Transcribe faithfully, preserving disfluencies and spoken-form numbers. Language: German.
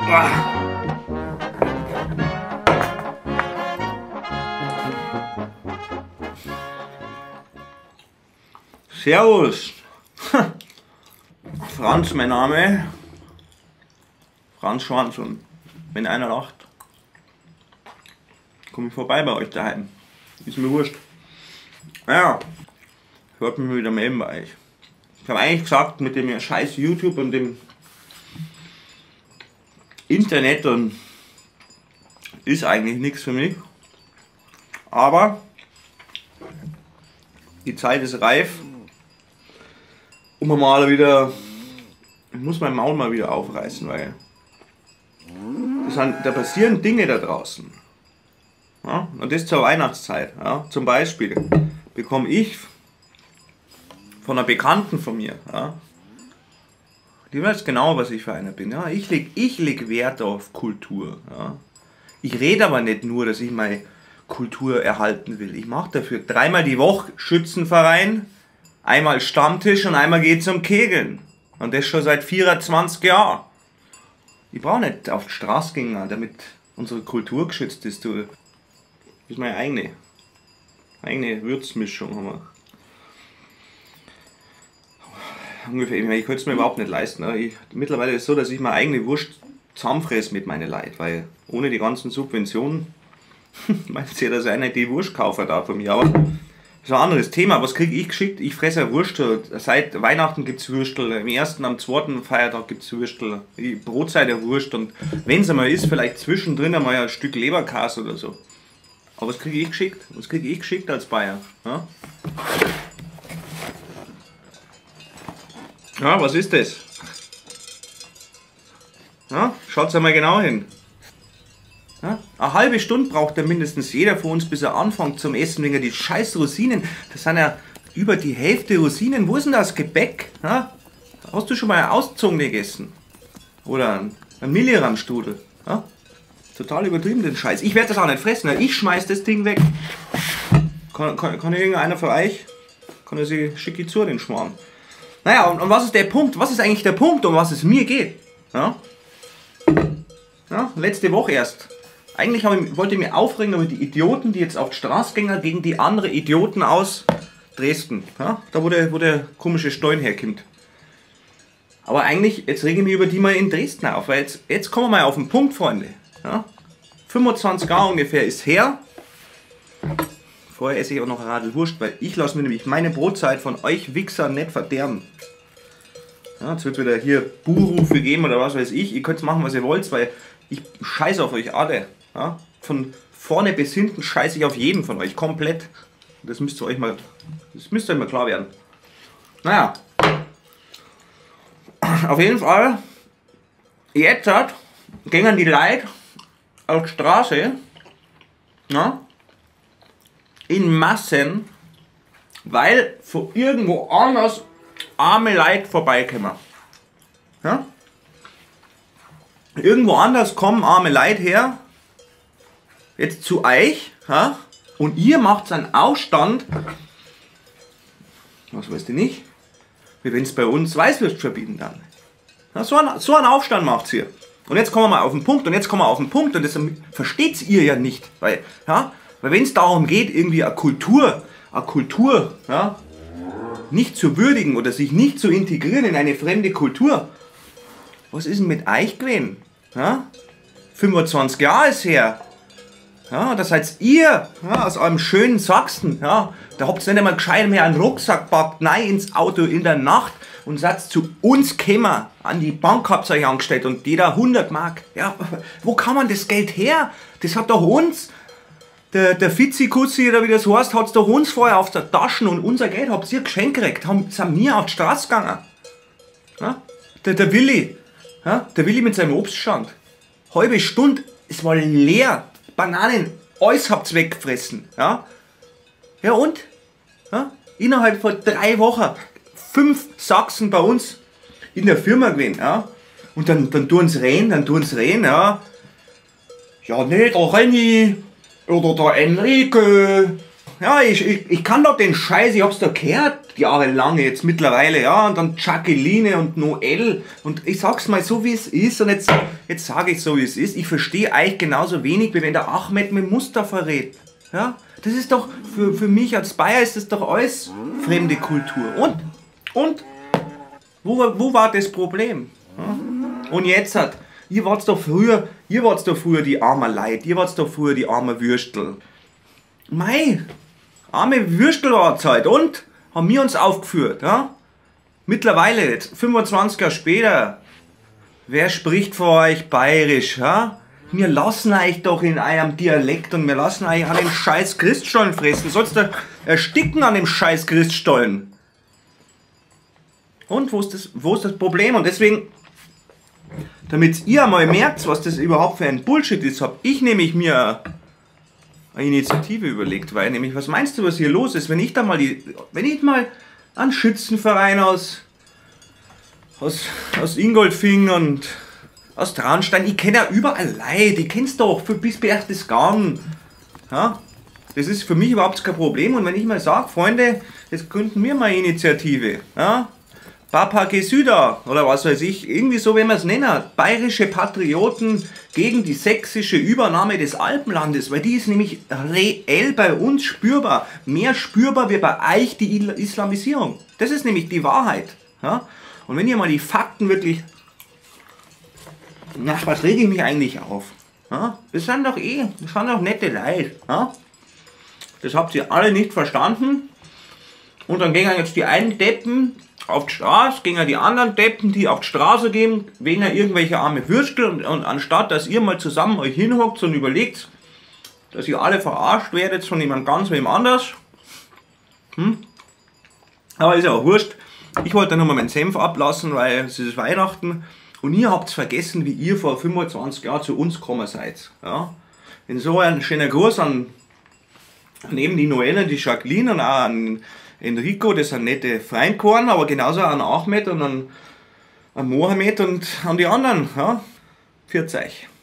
Servus. Franz mein Name. Franz Schwanz, und wenn einer lacht, komme ich vorbei bei euch daheim. Ist mir wurscht. Ja, ich wollte mich wieder melden bei euch. Ich habe eigentlich gesagt, mit dem scheiß YouTube und dem Internet und ist eigentlich nichts für mich. Aber die Zeit ist reif, um mal wieder, ich muss mein Maul mal wieder aufreißen, weil das sind, da passieren Dinge da draußen. Ja? Und das zur Weihnachtszeit. Ja? Zum Beispiel bekomme ich von einer Bekannten von mir, ja? Die weiß genau, was ich für einer bin. Ja? Ich lege ich leg Wert auf Kultur. Ja? Ich rede aber nicht nur, dass ich meine Kultur erhalten will. Ich mache dafür dreimal die Woche Schützenverein, einmal Stammtisch und einmal geht es um Kegeln. Und das schon seit vierundzwanzig Jahren. Ich brauche nicht auf die Straße gehen, damit unsere Kultur geschützt ist. Das ist meine eigene, eigene Würzmischung. Haben wir. Ungefähr, ich, meine, ich könnte es mir überhaupt nicht leisten. Ich, mittlerweile ist es so, dass ich meine eigene Wurst zusammenfresse mit meinen Leuten, weil ohne die ganzen Subventionen meint ja, dass einer die Wurst kaufen darf von mir. Aber das ist ein anderes Thema. Was kriege ich geschickt? Ich fresse eine Wurst. Seit Weihnachten gibt es Würstel. Am ersten, am zweiten Feiertag gibt es Würstel. Die Brotzeit der Wurst. Und wenn es einmal ist, vielleicht zwischendrin einmal ein Stück Leberkäse oder so. Aber was kriege ich geschickt? Was kriege ich geschickt als Bayer? Ja? Ja, was ist das? Ja, schaut einmal genau hin. Ja, eine halbe Stunde braucht ja mindestens jeder von uns, bis er anfängt zum Essen, wegen die scheiß Rosinen. Das sind ja über die Hälfte Rosinen. Wo ist denn das Gebäck? Ja? Hast du schon mal eine Auszogene gegessen? Oder ein, ein Milligrammstudel? Ja? Total übertrieben den Scheiß. Ich werde das auch nicht fressen. Ja? Ich schmeiß das Ding weg. Kann, kann, kann irgendeiner für euch? Kann er sich schicki zu den Schmarrn? Naja, und, und was ist der Punkt? Was ist eigentlich der Punkt, um was es mir geht? Ja? Ja, letzte Woche erst. Eigentlich ich, wollte ich mich aufregen über die Idioten, die jetzt auf die Straße gehen, gegen die anderen Idioten aus Dresden. Ja? Da wo der, wo der komische Stein herkommt. Aber eigentlich, jetzt rege ich mich über die mal in Dresden auf. Weil jetzt, jetzt kommen wir mal auf den Punkt, Freunde. Ja? fünfundzwanzig Jahre ungefähr ist her. Vorher esse ich auch noch eine Radl Wurst, weil ich lasse mir nämlich meine Brotzeit von euch Wichsern nicht verderben. Ja, jetzt wird es wieder hier Buhrufe geben oder was weiß ich. Ihr könnt machen, was ihr wollt, weil ich scheiße auf euch alle. Ja? Von vorne bis hinten scheiße ich auf jeden von euch. Komplett. Das müsst ihr euch mal, das müsst euch mal klar werden. Naja. Auf jeden Fall. Jetzt hat, gingen die Leute auf die Straße. Ja? In Massen, weil von irgendwo anders arme Leute vorbeikommen. Ja? Irgendwo anders kommen arme Leute her, jetzt zu euch, ja? Und ihr macht einen Aufstand, was weißt du nicht, wie wenn es bei uns Weißwürst verbieten dann. Ja, so, ein, so einen Aufstand macht ihr. Und jetzt kommen wir mal auf den Punkt, und jetzt kommen wir auf den Punkt, und das versteht ihr ja nicht, weil, ja? Weil wenn es darum geht, irgendwie eine Kultur, eine Kultur, ja, nicht zu würdigen oder sich nicht zu integrieren in eine fremde Kultur, was ist denn mit euch gewesen? Ja? fünfundzwanzig Jahre ist her. Ja, das seid ihr, ja, aus eurem schönen Sachsen. Ja, da habt ihr nicht einmal gescheit mehr einen Rucksack gepackt, nein, ins Auto in der Nacht und seid zu uns gekommen. An die Bank habt ihr euch angestellt und jeder hundert Mark. Ja, wo kann man das Geld her? Das hat doch uns. Der, der Fitzi-Kutzi, oder wie das heißt, hat es doch uns vorher auf der Taschen, und unser Geld habt ihr geschenkt gekriegt, haben, sind wir auf die Straße gegangen. Ja? Der, der Willi, ja? Der Willi mit seinem Obststand. Halbe Stunde, es war leer. Bananen, alles habt ihr weggefressen. Ja? Ja und? Ja? Innerhalb von drei Wochen fünf Sachsen bei uns in der Firma gewesen. Ja? Und dann, dann tun sie rein, dann tun sie rein. Ja, ja nee, der Renny oder der Enrique, ja, ich, ich, ich kann doch den Scheiß, ich hab's doch gehört, jahrelang jetzt mittlerweile, ja, und dann Jacqueline und Noel, und ich sag's mal so, wie es ist, und jetzt, jetzt sage ich so, wie es ist, ich verstehe eigentlich genauso wenig, wie wenn der Ahmed mit Mustafa redet, ja, das ist doch, für, für mich als Bayer ist das doch alles fremde Kultur, und, und, wo, wo war das Problem, ja? Und jetzt hat, ihr wart's doch früher, ihr wart's doch früher die armen Leute, ihr wart's doch früher die armen Würstel. Mei, arme Würstel war's halt, und? Haben wir uns aufgeführt, ja? Mittlerweile, jetzt, fünfundzwanzig Jahre später, wer spricht vor euch bayerisch, ja? Wir lassen euch doch in eurem Dialekt und wir lassen euch an den scheiß Christstollen fressen, sollst du ersticken an dem scheiß Christstollen. Und, wo ist das, wo ist das Problem? Und deswegen, damit ihr mal merkt, was das überhaupt für ein Bullshit ist, habe ich nämlich mir eine Initiative überlegt, weil nämlich, was meinst du, was hier los ist, wenn ich da mal die, wenn ich mal einen Schützenverein aus, aus, aus Ingolfing und aus Traunstein, ich kenne ja überall Leute, ich kenn's doch, für bis Berchtesgaden, ja, das ist für mich überhaupt kein Problem, und wenn ich mal sage, Freunde, jetzt gründen wir mal eine Initiative, ja, Papa Gesüda, oder was weiß ich, irgendwie so, wie man es nennen, bayerische Patrioten gegen die sächsische Übernahme des Alpenlandes, weil die ist nämlich reell bei uns spürbar, mehr spürbar wie bei euch die Islamisierung. Das ist nämlich die Wahrheit. Ja? Und wenn ihr mal die Fakten wirklich, na, was rege ich mich eigentlich auf? Ja? Das sind doch eh, das sind doch nette Leute. Ja? Das habt ihr alle nicht verstanden, und dann gehen jetzt die einen Deppen auf die Straße, gehen ja die anderen Deppen, die auf die Straße gehen, wegen irgendwelche arme Würstel, und, und anstatt, dass ihr mal zusammen euch hinhockt und überlegt, dass ihr alle verarscht werdet von jemand ganz wem anders. Hm? Aber ist ja auch wurscht. Ich wollte nochmal meinen Senf ablassen, weil es ist Weihnachten, und ihr habt vergessen, wie ihr vor fünfundzwanzig Jahren zu uns gekommen seid. Ja? In so ein schöner Gruß an, neben die Noelle, die Jacqueline und auch an Enrico, das sind nette Freundkorn, aber genauso an Ahmed und an, an Mohammed und an die anderen. Ja? Pfiat euch.